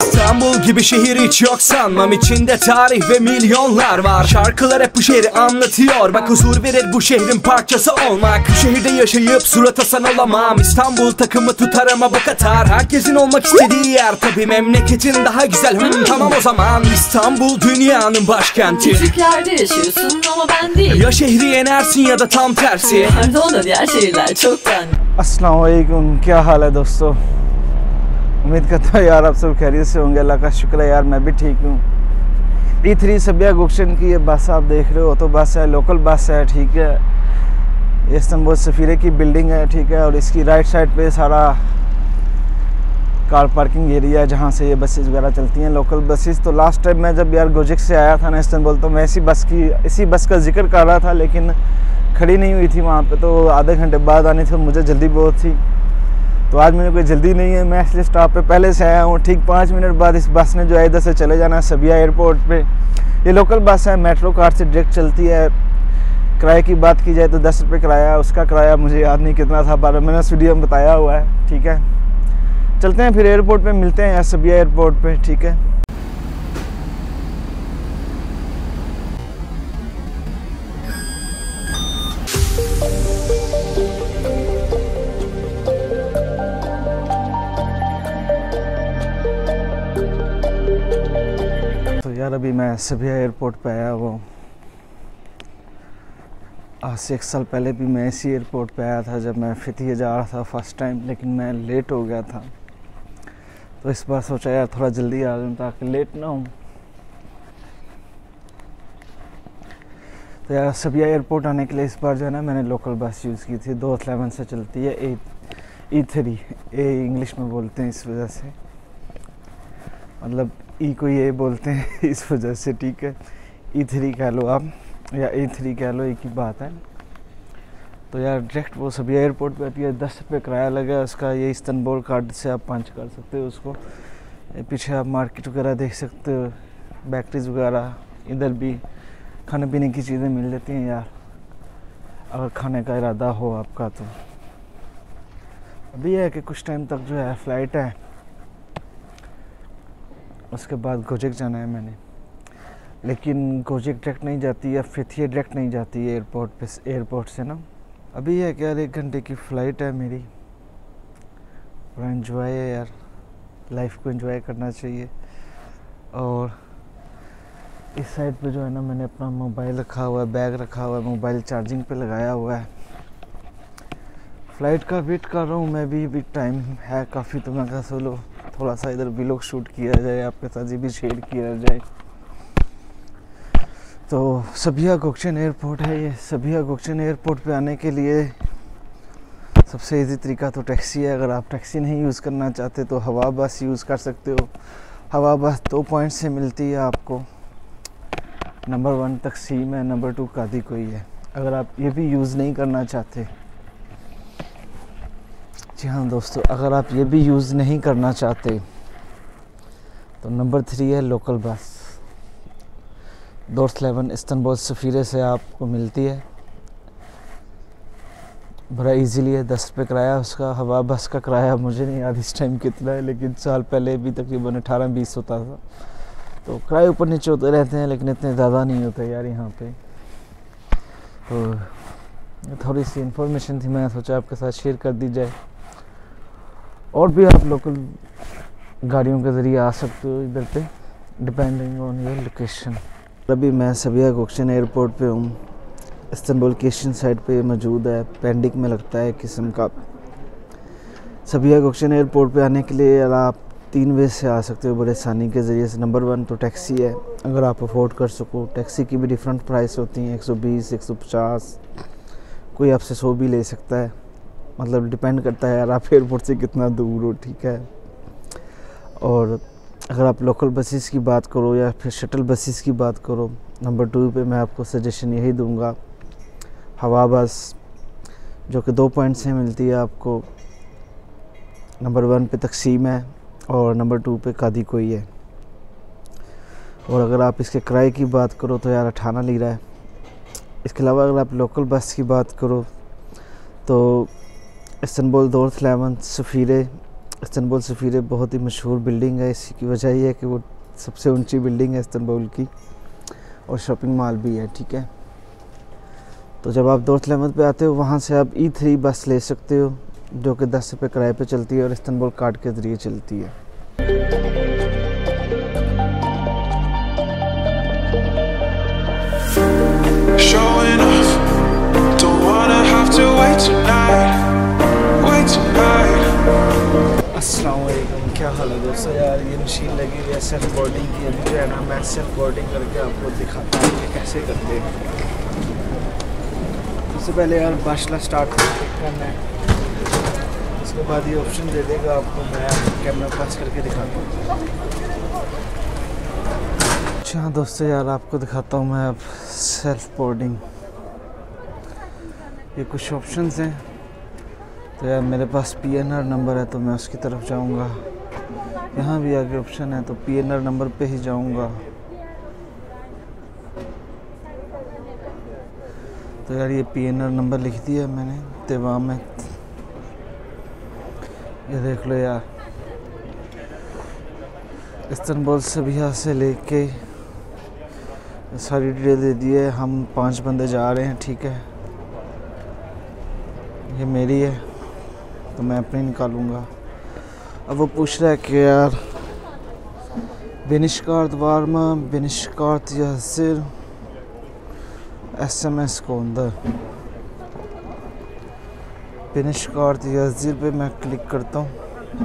İstanbul gibi şehir hiç yok sanmam, içinde tarih ve milyonlar var. Şarkılar hep bu şehri anlatıyor, bak huzur verir bu şehrin parçası olmak. Bu şehirde yaşayıp surat asan olamam, İstanbul takımı tutar ama bu Katar. Herkesin olmak istediği yer, tabi memleketin daha güzel. Tamam o zaman İstanbul dünyanın başkenti. Küçük yerde yaşıyorsun ama ben değil. Ya şehri yenersin ya da tam tersi. Pardon da diğer şehirler çoktan. अस्सलाम वालेकुम, क्या हाल है दोस्तों। उम्मीद करता हूँ यार आप सब खैरियत से होंगे। अल्लाह का शुक्र है यार, मैं भी ठीक हूँ। E3 सबिया गुक्शन की ये बस आप देख रहे हो तो बस है, लोकल बस है, ठीक है। इस्तांबुल सफीरे की बिल्डिंग है, ठीक है। और इसकी राइट साइड पे सारा कार पार्किंग एरिया है जहाँ से ये बसेस वगैरह चलती हैं, लोकल बसेस। तो लास्ट टाइम मैं जब यार गोजिक से आया था ना इस्तांबुल, तो मैं इसी बस का जिक्र कर रहा था, लेकिन खड़ी नहीं हुई थी वहाँ पे, तो आधे घंटे बाद आनी थी, मुझे जल्दी बहुत थी। तो आज मुझे कोई जल्दी नहीं है, मैं इसलिए स्टॉप पे पहले से आया हूँ। ठीक 5 मिनट बाद इस बस ने जो है इधर से चले जाना है सबिया एयरपोर्ट पे। ये लोकल बस है, मेट्रो कार से डायरेक्ट चलती है। किराए की बात की जाए तो 10 रुपये किराया, उसका किराया मुझे याद नहीं कितना था, पर मैंने उस वीडियो में बताया हुआ है, ठीक है। चलते हैं फिर एयरपोर्ट पे, मिलते हैं यार सबिया एयरपोर्ट पे, ठीक है। तो यार अभी मैं सबिया एयरपोर्ट पे आया हुआ हूँ। आज से 1 साल पहले भी मैं इसी एयरपोर्ट पे आया था जब मैं फितिया जा रहा था फर्स्ट टाइम, लेकिन मैं लेट हो गया था। तो इस बार सोचा यार थोड़ा जल्दी आ जाऊँ ताकि लेट ना हूँ। तो यार सबिया एयरपोर्ट आने के लिए इस बार जो है ना मैंने लोकल बस यूज़ की थी, 211 से चलती है, E3 इंग्लिश में बोलते हैं इस वजह से, मतलब ई को ये बोलते हैं इस वजह से, ठीक है। E3 कह लो आप या A3 कह लो, एक ही बात है। तो यार डायरेक्ट वो सबिया एयरपोर्ट पे आती है, 10 रुपये किराया लगा उसका। ये इस्तांबुल कार्ड से आप पंच कर सकते हो उसको। पीछे आप मार्केट वगैरह देख सकते हो, बेकरीज वगैरह, इधर भी खाने पीने की चीज़ें मिल जाती हैं यार, अगर खाने का इरादा हो आपका। तो अभी है कि कुछ टाइम तक जो है फ़्लाइट है, उसके बाद गोजिक जाना है मैंने, लेकिन गोजिक डायरेक्ट नहीं जाती या फिथिया डायरेक्ट नहीं जाती है एयरपोर्ट से ना। अभी है कि यार 1 घंटे की फ़्लाइट है मेरी। और एंजॉय है यार, लाइफ को एंजॉय करना चाहिए। और इस साइड पे जो है ना मैंने अपना मोबाइल रखा हुआ है, बैग रखा हुआ है, मोबाइल चार्जिंग पे लगाया हुआ है। फ़्लाइट का वेट कर रहा हूँ मैं भी टाइम है काफ़ी, तो मैं कहा चलो थोड़ा सा इधर व्लॉग शूट किया जाए, आपके साथ ये भी शेयर किया जाए। तो सबिया गुक्शन एयरपोर्ट है ये। सबिया गुक्शन एयरपोर्ट पे आने के लिए सबसे इजी तरीका तो टैक्सी है। अगर आप टैक्सी नहीं यूज़ करना चाहते तो हवा बस यूज़ कर सकते हो। हवा बस 2 पॉइंट से मिलती है आपको, नंबर 1 तकसीम है, नंबर 2 कादी कोई है। अगर आप ये भी यूज़ नहीं करना चाहते, जी हाँ दोस्तों, अगर आप ये भी यूज़ नहीं करना चाहते तो नंबर 3 है लोकल बस। 211 इस्तांबुल सफीरे से आपको मिलती है, बड़ा इजीली है, 10 रुपये किराया उसका। हवा बस का किराया मुझे नहीं याद इस टाइम कितना है, लेकिन साल पहले भी तकरीबन 18-20 होता था। तो किराए ऊपर नीचे होते रहते हैं, लेकिन इतने ज़्यादा नहीं होते यार यहाँ पे। तो थोड़ी सी इन्फॉर्मेशन थी, मैं सोचा आपके साथ शेयर कर दी जाए। और भी आप लोकल गाड़ियों के ज़रिए आ सकते हो इधर पे, डिपेंडिंग ऑन योर लोकेशन। अभी मैं सबिया गुक्शन एयरपोर्ट पे हूँ। इस्तांबुल की ईस्टर्न साइड पे मौजूद है, पेंडिक में लगता है किस्म का। सबिया गुक्शन एयरपोर्ट पे आने के लिए आप 3 वे से आ सकते हो बड़े आसानी के ज़रिए से। नंबर 1 तो टैक्सी है, अगर आप अफोर्ड कर सको। टैक्सी की भी डिफरेंट प्राइस होती हैं, 120, 150, कोई आपसे 100 भी ले सकता है, मतलब डिपेंड करता है यार आप एयरपोर्ट से कितना दूर हो, ठीक है। और अगर आप लोकल बसेस की बात करो या फिर शटल बसेस की बात करो, नंबर 2 पे मैं आपको सजेशन यही दूंगा, हवा बस, जो कि 2 पॉइंट से मिलती है आपको। नंबर 1 पे तकसीम है और नंबर 2 पे कादी कोई है। और अगर आप इसके किराए की बात करो तो यार 18 लीरा है। इसके अलावा अगर आप लोकल बस की बात करो तो इस्तांबुल 211 सफीरे इस्तांबुल सफ़ीर बहुत ही मशहूर बिल्डिंग है। इसी की वजह ये है कि वो सबसे ऊंची बिल्डिंग है इस्तांबुल की, और शॉपिंग मॉल भी है। ठीक है, तो जब आप दोरतलेमत पे आते हो वहाँ से आप E3 बस ले सकते हो, जो कि 10 रुपये किराए पे चलती है और इस्तांबुल कार्ड के ज़रिए चलती है। अस्सलाम वालेकुम, क्या हाल है दोस्तों। यार ये मशीन लगी हुई है सेल्फ बोर्डिंग की। अभी जो है ना मैं सेल्फ बोर्डिंग करके आपको दिखाता हूँ कि कैसे करते हैं। सबसे पहले यार बाशला स्टार्ट करना है, उसके बाद ये ऑप्शन दे देगा आपको। मैं कैमरा पास करके दिखाता हूँ। अच्छा दोस्तों, यार आपको दिखाता हूँ मैं अब सेल्फ बोर्डिंग। ये कुछ ऑप्शंस हैं। तो यार मेरे पास PNR नंबर है तो मैं उसकी तरफ जाऊंगा। यहाँ भी आगे ऑप्शन है तो PNR नंबर पे ही जाऊंगा। तो यार ये PNR नंबर लिख दिया मैंने तेवा में। ये देख लो यार, इस्तांबुल सबिया से लेके सारी डिटेल दे दी है। हम 5 बंदे जा रहे हैं। ठीक है, ये मेरी है तो मैं अपनी निकालूंगा। अब वो पूछ रहा है कि यार बिनिशकार्ट वार्मा बिनिशकार्ट यासिर SMS कोंदर। बिनिशकार्ट यासिर पे मैं क्लिक करता हूँ।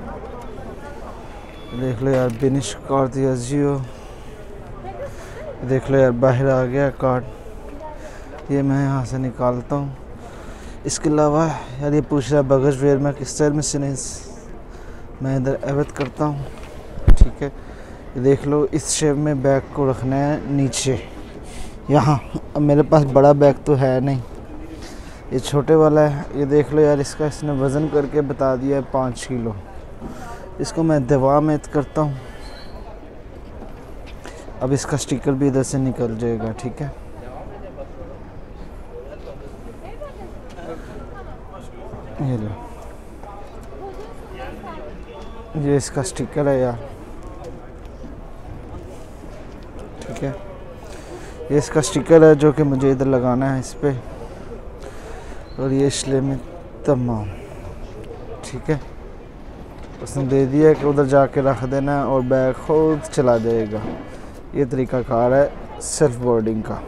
देख लो यार बिनिशकार्ट याजियो, देख लो यार बाहर आ गया कार्ड। ये मैं यहाँ से निकालता हूँ। इसके अलावा यार ये पूछ रहा है बगज वेयर में किस स्टाइल में सिनेस, मैं इधर एवत करता हूँ। ठीक है, ये देख लो इस शेप में बैग को रखना है नीचे यहाँ। अब मेरे पास बड़ा बैग तो है नहीं, ये छोटे वाला है। ये देख लो यार, इसका इसने वज़न करके बता दिया है 5 किलो। इसको मैं दवा में करता हूँ। अब इसका स्टिकर भी इधर से निकल जाएगा। ठीक है, ये लो, ये इसका स्टिकर है यार। ठीक है, ये इसका स्टिकर है जो कि मुझे इधर लगाना है इस पे, और ये इसलिए में तमाम। ठीक है, उसने दे दिया कि उधर जाके रख देना और बैग खुद चला जाएगा। ये तरीक़ाकार है सेल्फ बोर्डिंग का।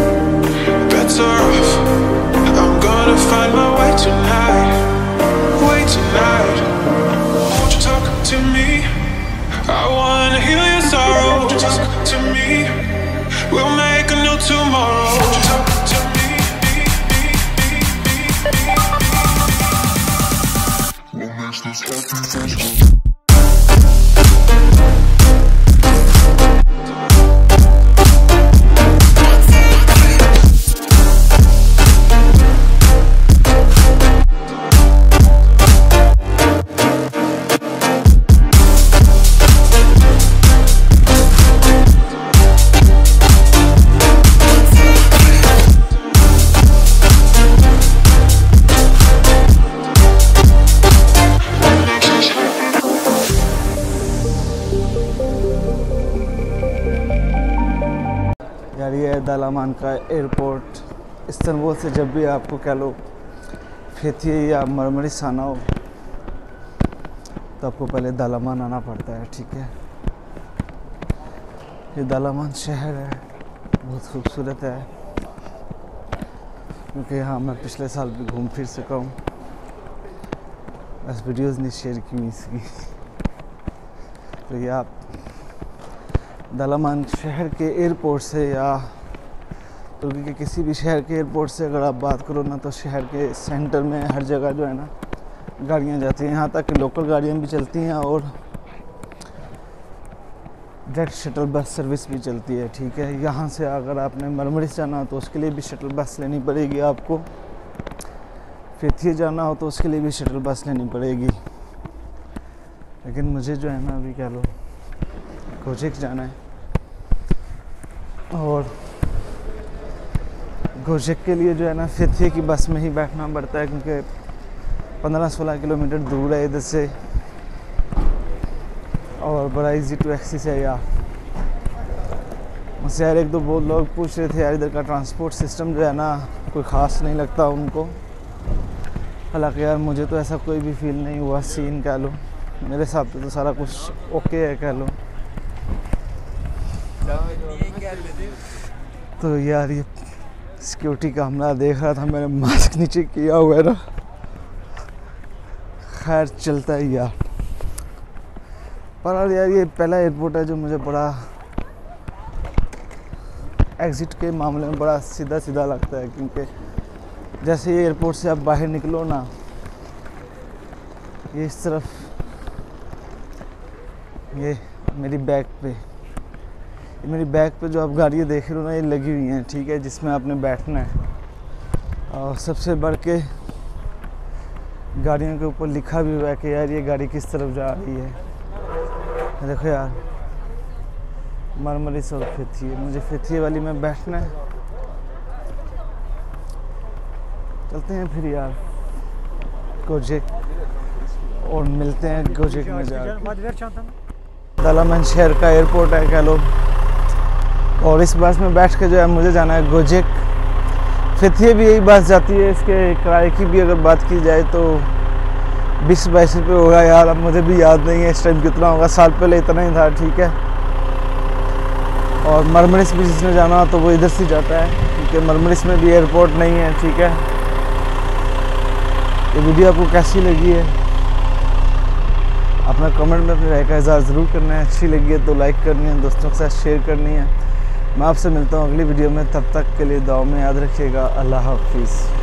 यार ये है दालामान का एयरपोर्ट। इस्तांबुल से जब भी आपको कह लो फेथिये या मरमरिस आना हो तो आपको पहले दालामान आना पड़ता है। ठीक है, ये दालामान शहर है, बहुत खूबसूरत है, क्योंकि यहाँ मैं पिछले साल भी घूम फिर सका हूँ। बस वीडियोज़ नहीं शेयर की हुई इसकी। तो ये आप दालामान शहर के एयरपोर्ट से या तुर्की के किसी भी शहर के एयरपोर्ट से अगर आप बात करो ना, तो शहर के सेंटर में हर जगह जो है ना गाड़ियाँ जाती हैं। यहाँ तक कि लोकल गाड़ियाँ भी चलती हैं और डायरेक्ट शटल बस सर्विस भी चलती है। ठीक है, यहाँ से अगर आपने मरमरिस जाना हो तो उसके लिए भी शटल बस लेनी पड़ेगी आपको। फेथिये जाना हो तो उसके लिए भी शटल बस लेनी पड़ेगी। लेकिन मुझे जो है ना अभी कह लो कोचिक जाना है, और गोशेक के लिए जो है ना फेथिये की बस में ही बैठना पड़ता है, क्योंकि 15-16 किलोमीटर दूर है इधर से। और बड़ा इजी टू एक्सेस है यार। मुझसे यार एक दो बहुत लोग पूछ रहे थे यार इधर का ट्रांसपोर्ट सिस्टम जो है ना कोई ख़ास नहीं लगता उनको। हालांकि यार मुझे तो ऐसा कोई भी फील नहीं हुआ, सीन कह लो मेरे हिसाब से तो सारा कुछ ओके है कह लो। तो यार ये सिक्योरिटी कैमरा देख रहा था, मैंने मास्क नीचे किया हुआ है ना, खैर चलता है यार। पर यार ये पहला एयरपोर्ट है जो मुझे बड़ा एग्ज़िट के मामले में बड़ा सीधा सीधा लगता है, क्योंकि जैसे ये एयरपोर्ट से आप बाहर निकलो ना, ये इस तरफ ये मेरी बैक पे जो आप गाड़ियाँ देख रहे हो ना ये लगी हुई हैं, ठीक है, जिसमें आपने बैठना है। और सबसे बढ़ के गाड़ियों के ऊपर लिखा भी हुआ है कि यार ये गाड़ी किस तरफ जा रही है। देखो यार मरमरी सब फिथिए, मुझे फिथिए वाली में बैठना है। चलते हैं फिर यार गोजेक और मिलते हैं गोजेक में जाकर। दालामन शहर का एयरपोर्ट है कह लो, और इस बस में बैठ के जो है मुझे जाना है गोजेक। फिथिए भी यही बस जाती है। इसके किराए की भी अगर बात की जाए तो 20-22 रुपये होगा यार, अब मुझे भी याद नहीं है इस टाइम कितना होगा, साल पहले इतना ही था, ठीक है। और मरमरिस भी जिसने जाना हो तो वो इधर से जाता है, क्योंकि मरमरिस में भी एयरपोर्ट नहीं है, ठीक है। ये वीडियो आपको कैसी लगी है अपना कमेंट में अपनी राय का इज़हार ज़रूर करना है। अच्छी लगी है तो लाइक करनी है, दोस्तों के साथ शेयर करनी है। मैं आपसे मिलता हूँ अगली वीडियो में, तब तक के लिए दुआ में याद रखिएगा। अल्लाह हाफिज़।